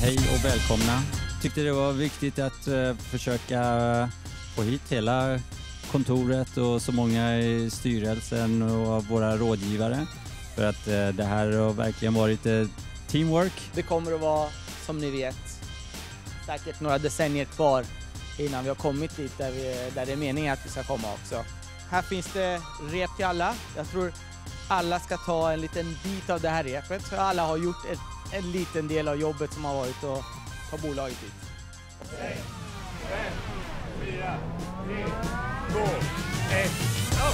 Hej och välkomna. Tyckte det var viktigt att försöka få hit hela kontoret och så många i styrelsen och våra rådgivare. För att det här har verkligen varit teamwork. Det kommer att vara, som ni vet, säkert några decennier kvar innan vi har kommit dit där det är meningen att vi ska komma också. Här finns det rep till alla. Jag tror alla ska ta en liten bit av det här repet. Så alla har gjort en liten del av jobbet som har varit att ta bolaget dit. 6, 5, 4, 3, 2, 1, go!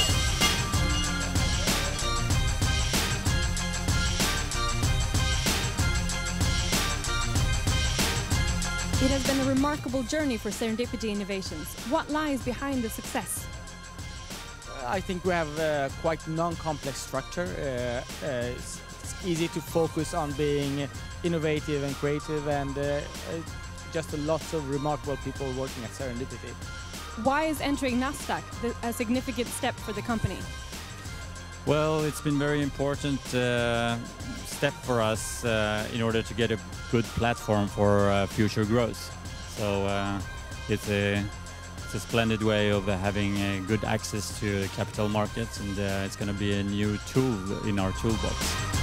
It has been a remarkable journey for Serendipity Innovations. What lies behind the success? I think we have a quite non-complex structure. It's easy to focus on being innovative and creative, and just lots of remarkable people working at Serendipity. Why is entering Nasdaq a significant step for the company? Well, it's been very important step for us in order to get a good platform for future growth. So it's a splendid way of having good access to the capital markets, and it's going to be a new tool in our toolbox.